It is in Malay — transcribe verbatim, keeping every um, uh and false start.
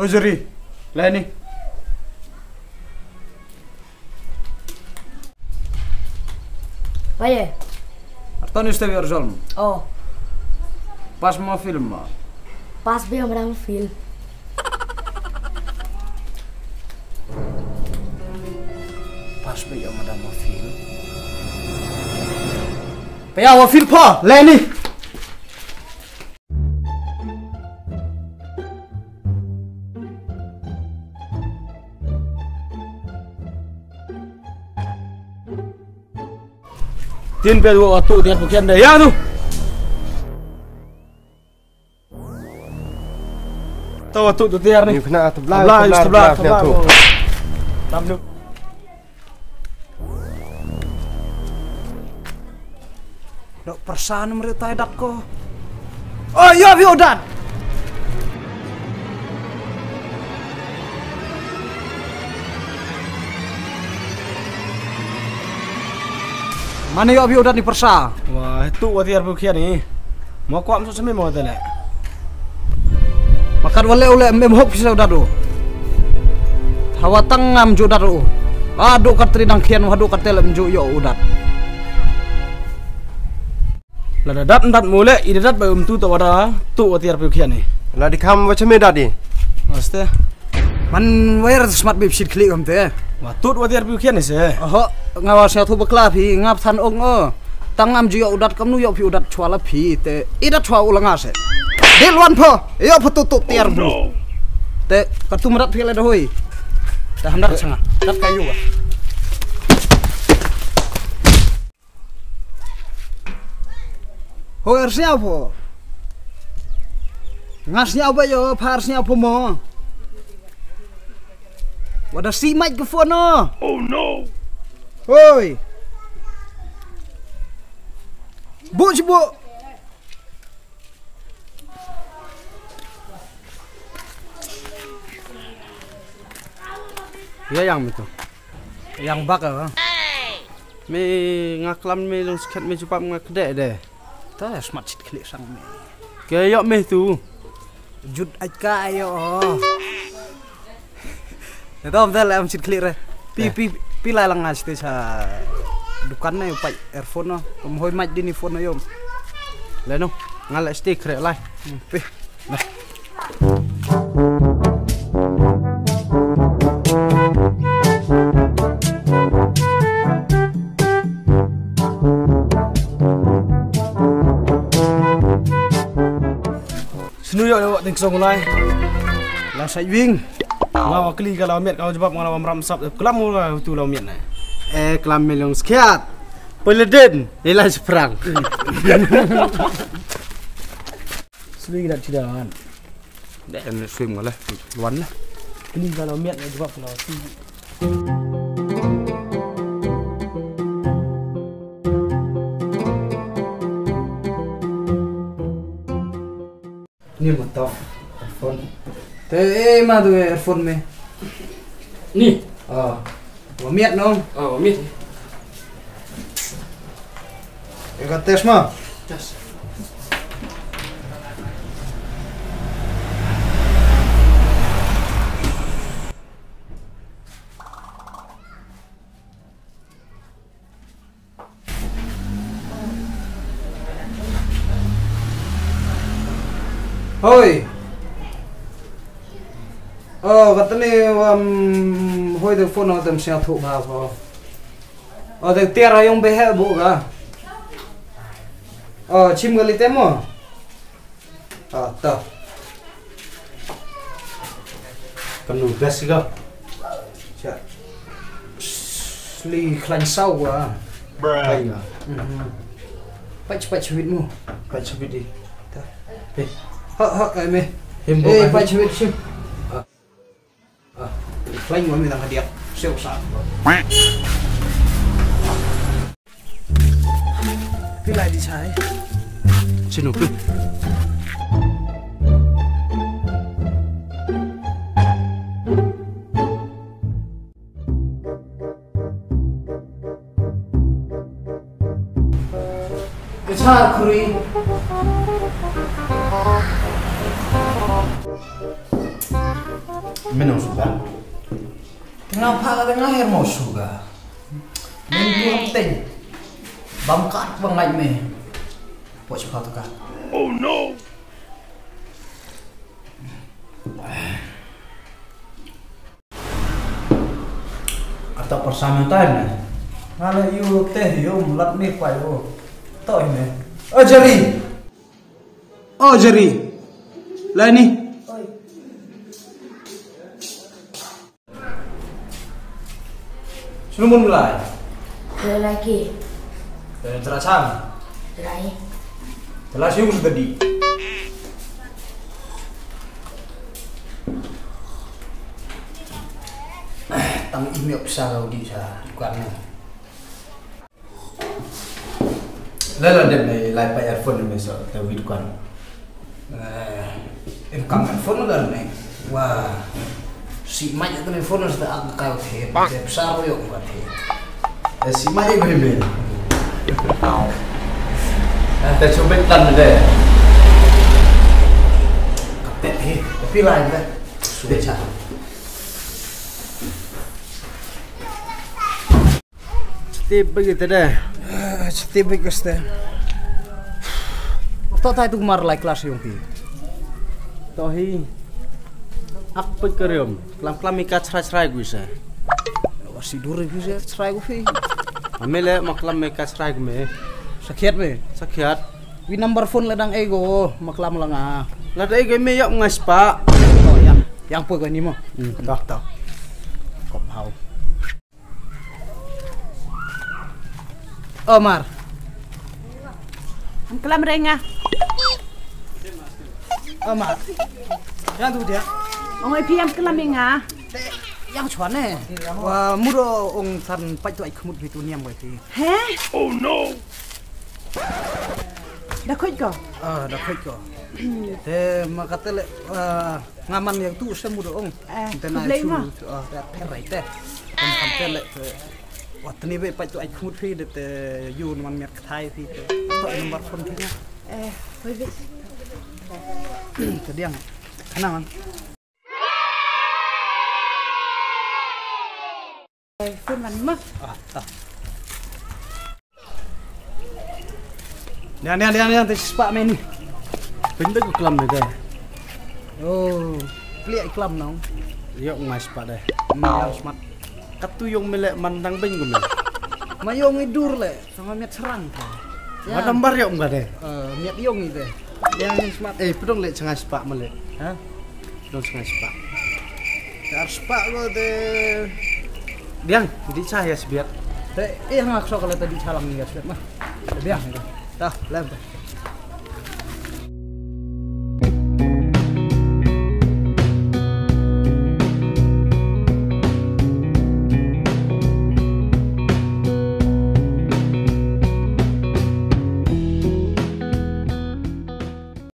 Mujuri, Leni. Vad är? Artoni ste vi Orjolm. Oh, Pas mau film. pas bem um film. Pas be yo madam mau film. Pe ya film pa, Leni. Tin pe dua waktu dia bukan deh ya tu. Tahu waktu tu tiar nih. Kena Sebelah, sebelah sebelah, sebelah sebelah. tu. Tam lu. Dok persan mereka dak ko. Oh iya vi udan. Mana yo vi udan di persa? Wah, itu watiar bukian ni. Mau kuat masuk semi mau tele. Makan wale oleh mem hok bisa udah do. Hawa tangam ju udah do. Adu katri nang kian wadu katelem ju yo udah. Lada dat dat mule, ide dat baum tu tu wada tu watiar bukian ni. Lah dikam macam ni tadi. Maste. Man wire smart bib shit klik om te. Wah, tu watiar bukian ni se. Oh, ngawasnya tu bekla pi ngap san ong oh. Tangam ju yo udah kamu yo pi udah chwala pi te. Ida chwa ulang ase. Dilwan po, yo petutup tiar bro. Te kartu merat pi le dahoi. Dah hendak sanga. Dat kayu ah. Hoer siapa? Ngasnya apa yo, parsnya apa mo? Wadah si microphone no. Oh no. Hoi. Bu bu. Ya yang itu. Yang bakal. Me ngaklam me long skat me cepat ngakdek deh. Ta smart shit klik sang me. Kayak me tu. Jud aja ayo. Itu om tel am shit klik re. Pi pi pi lai lang ngas te sa dukan na upai earphone no. Om hoi mic di ni phone no yom. Leno, ngalak stick rek lai. Pi. Nah. Senuyok lewat ting song lai. Lang sai wing. Ngau kli kalau miat kau jebab ngalaw meramsap. Kelam lah tu lau miat nah. Eh kelam melong sekiat. Peleden, ilai seperang. Sui dak cidan. Dek swim ngolah, luan lah. Kli kalau miat kau jebab kalau si. Ni mata earphone. Te ma tu earphone me. Ni. Ah. Wa miat nong. Oh, miat. Eka tes ma. Tes. Hoi. Oh, kata ni um hoi tu phone au tem sia thu ba ba. Oh, tu tiar ayong behe bu ga. Oh, chim gali temo. Ah, ta. Penuh bes kau. Cha. Sli klan sau wa. Baik. Pai pai chwit mu. Kau cebit di. Ta. Eh. Ha ha ai me. Himbo. Eh, pai chwit sim. Ah. Ah. Klan mo mi dang hadiak. Seu sa. Pilai di chai. Sinu pi. Kecha kuri. Minum sudah. Kenapa katanya air mau suga? Minum penting. Bangkat bang lain me. Buat suka tu kah? Oh no! Atau persamaan Kalau you teh you mulat ni pai oh. Tahu ini. Oh jari. Oh jari. Lah ni. Sudah mulai. Ada lagi. Eh, terasam. Terakhir. Telah siung tadi. Tang email besar kau di sana, bukannya. Lalu dia ni live by earphone ni so, tapi bukan. Eh, income earphone kan ni. Wah, si mic itu ni phone sudah aku kau teh, dia besar yo bukan teh. Eh, si mic ini beli. Kita coba tan deh. Kapet ni, tapi lain dah. Sudah cakap. Tip begitu deh. Setip bagus deh. Tahu tahu itu kemar like kelas yang ti. Tohi. Aku kerjam. Kelam-kelam ikat cerai-cerai gue sah. Wasi duri bisa cerai gue fi. Amele maklam ikat cerai gue me. Sakit me. Sakit. Wi number phone ledang ego maklam langa. Lada ego me yak ngas pak. Oh yang yang pun kau ni mo. Hmm. Tahu tahu. Kau tahu. Omar. Ang kelam renga. Omar. Yang tu dia. Ang ipiam kelam renga. Yang cuan eh. Wah mudo ong san pai tu ai khmut bitu niam bai ti. He? Oh no! Dah koi ko. Ah dah khoi ko. Te makatele ngaman yang tu se mudo ong. Eh, Tenai kublai su. ma. Ah dah perai te. Kan kan tele Wah, tani be pai tu ai khmut fi de te yu man miat khai fi te. To number phone fi nya. Eh, koi bis. Kediang. Kana man. Eh, phone man ma. Ah, ah. Nian nian nian nian te spa me ni. Benda gue kelam deh. Oh, pli ai klam nong. Yak ngas pak deh. Mial smart. Katu yung melek mandang bing gue me. Mayong idur le, sama miat serang te. Madam bar yak enggak deh. Eh, miat yong ite. Yang yang smart. Eh, pedong lek cengas pak melek. Hah? Pedong cengas pak. Harus pak lo te. Diang, jadi cahaya sebiar. Te, eh ngak sok kalau tadi salam ni guys, mah. Biang itu. Dah, lem.